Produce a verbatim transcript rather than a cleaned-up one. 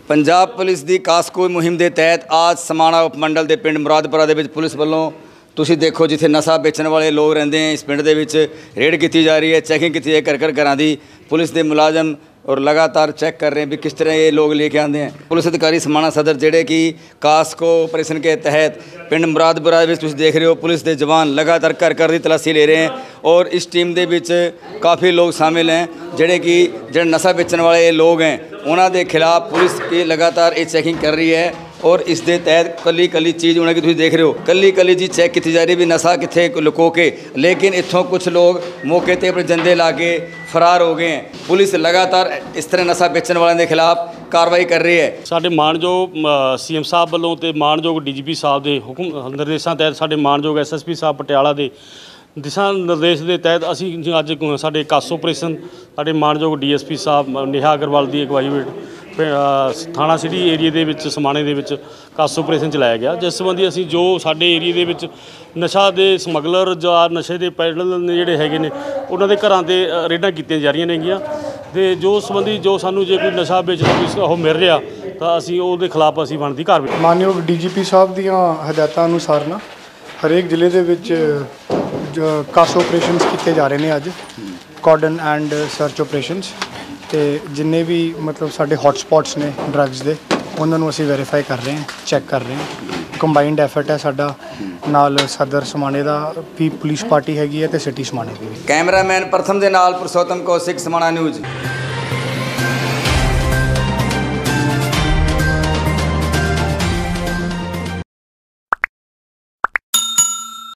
Punjab police की कास्को मुहिम के तहत आज समाणा उपमंडल के पिंड मुरादपुरा के पुलिस वालों तुसीं देखो जिथे नशा बेचण वाले लोग रहिंदे हैं, इस पिंड दे विच रेड की जा रही है, चैकिंग की है, घर घर घरां दी पुलिस के मुलाजम और लगातार चैक कर रहे हैं भी किस तरह ये लोग लेके आते हैं। पुलिस अधिकारी समाणा सदर जेडे कि कास्को ऑपरेशन के तहत पिंड मुरादपुरा विच तुसीं देख रहे हो, पुलिस के जवान लगातार घर घर की तलाशी ले रहे हैं और इस टीम के विच काफ़ी लोग शामिल हैं जेडे कि जो नशा बेचण वाले लोग हैं उन्हों के खिलाफ पुलिस की लगातार ये चैकिंग कर रही है और इस दे तहत कली कली चीज़ उन्हें तुम देख रहे हो, कली कली जी चैक की जा रही भी नशा कितने लुको के, लेकिन इतों कुछ लोग मौके पर अपने जंदे ला के फरार हो गए हैं। पुलिस लगातार इस तरह नशा बेचण वालों के खिलाफ कार्रवाई कर रही है। साडे मानयोग सी एम साहब वालों ते मानयोग डी जी पी साहब के हुक्म निर्देशों तहत साडे मानयोग एस एस पी साहब पटियाला के दिशा निर्देश के तहत असी अज साडे कासो ऑपरेशन साडे मानयोग डी एस पी साहब नेहा अग्रवाल की अगवाई हेठ थाना सिटी एरिए दे विच समाणे दे विच कासो ऑपरेशन चलाया गया, जिस संबंधी असी जो साडे एरिए दे विच नशा दे समगलर जां नशे दे पैडल जिहड़े हैगे ने उन्हां दे घरां ते रेडां कीतियां जा रहीआं नेगीआं ते जो संबंधी जो सानूं जे कोई नशा बेचदा कोई ओह मिल रिहा तां असी उहदे खिलाफ असी बनदी कार्रवाई। मानयोग डी जी पी साहब दीआं हदायतां अनुसार ना हरेक जिले दे विच कासो ऑपरेशनस किए जा रहे हैं अज कॉर्डन एंड सर्च ऑपरेशनस तो जिन्ने भी मतलब साढ़े हॉटस्पॉट्स ने ड्रग्स के उन्होंने असी वेरीफाई कर रहे हैं, चैक कर रहे हैं। कंबाइंड एफर्ट है साडा नाल सदर समाणे दा भी पुलिस पार्टी हैगी है तो सिटी समाणे दी। कैमरामैन प्रथम दे नाल पुरुषोत्तम कौशिक समाणा न्यूज़।